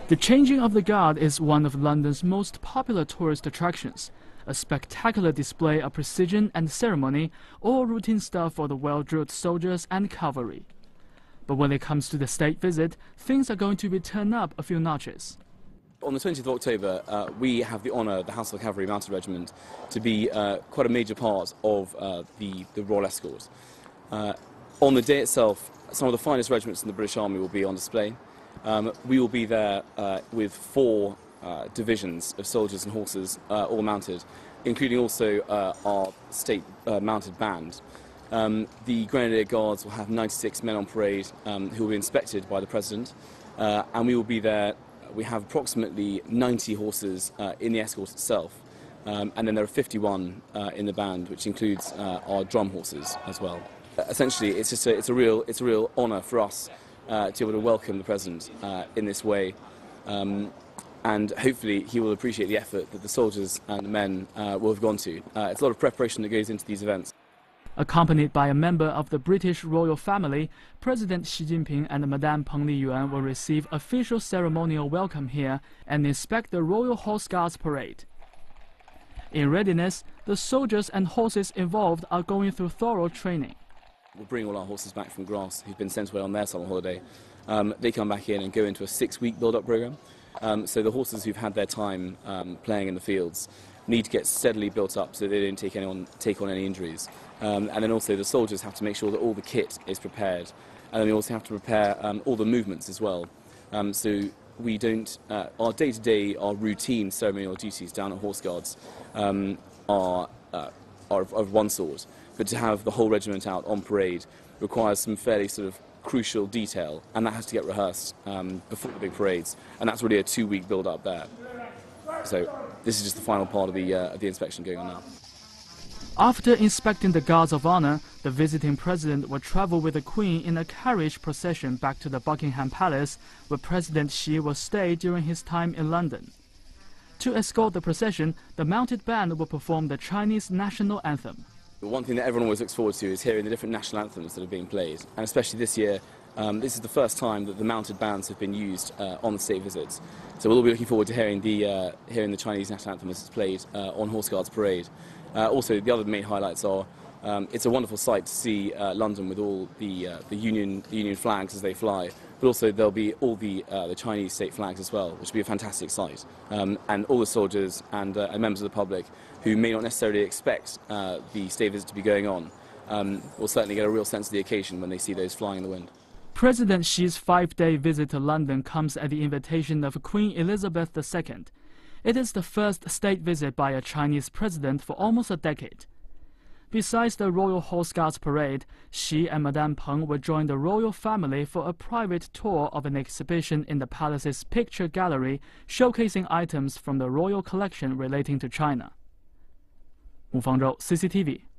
The changing of the guard is one of London's most popular tourist attractions. A spectacular display of precision and ceremony, all routine stuff for the well-drilled soldiers and cavalry. But when it comes to the state visit, things are going to be turned up a few notches. On the 20th of October, we have the honour, the Household Cavalry Mounted Regiment, to be quite a major part of the Royal Escort. On the day itself, some of the finest regiments in the British Army will be on display. We will be there with 4 divisions of soldiers and horses, all mounted, including also our state mounted band. The Grenadier Guards will have 96 men on parade who will be inspected by the President, and we will be there. We have approximately 90 horses in the escort itself, and then there are 51 in the band, which includes our drum horses as well. Essentially, it's a real honour for us to be able to welcome the President in this way, and hopefully he will appreciate the effort that the soldiers and the men will have gone to. It's a lot of preparation that goes into these events. Accompanied by a member of the British royal family, President Xi Jinping and Madame Peng Liyuan will receive official ceremonial welcome here and inspect the Royal Horse Guards parade. In readiness, the soldiers and horses involved are going through thorough training. We'll bring all our horses back from grass who've been sent away on their summer holiday. They come back in and go into a 6-week build-up programme. So the horses who've had their time playing in the fields need to get steadily built up so they don't take on any injuries. And then also the soldiers have to make sure that all the kit is prepared. And then we also have to prepare all the movements as well. So we don't, our day-to-day, our routine ceremonial duties down at Horse Guards are of one sort. But to have the whole regiment out on parade requires some fairly sort of crucial detail, and that has to get rehearsed before the big parades. And that's really a 2-week build-up there. So this is just the final part of the inspection going on now. After inspecting the Guards of Honour, the visiting president will travel with the Queen in a carriage procession back to the Buckingham Palace, where President Xi will stay during his time in London. To escort the procession, the mounted band will perform the Chinese national anthem. The one thing that everyone always looks forward to is hearing the different national anthems that are being played, and especially this year, this is the first time that the mounted bands have been used on the state visits. So we'll all be looking forward to hearing the Chinese national anthem as it's played on Horse Guards Parade. Also, the other main highlights are it's a wonderful sight to see London with all the Union flags as they fly, but also there'll be all the Chinese state flags as well, which will be a fantastic sight. And all the soldiers and members of the public who may not necessarily expect the state visit to be going on will certainly get a real sense of the occasion when they see those flying in the wind. President Xi's 5-day visit to London comes at the invitation of Queen Elizabeth II. It is the first state visit by a Chinese president for almost a decade. Besides the Royal Horse Guards Parade, Xi and Madame Peng will join the royal family for a private tour of an exhibition in the palace's picture gallery, showcasing items from the royal collection relating to China. 吴方舟 CCTV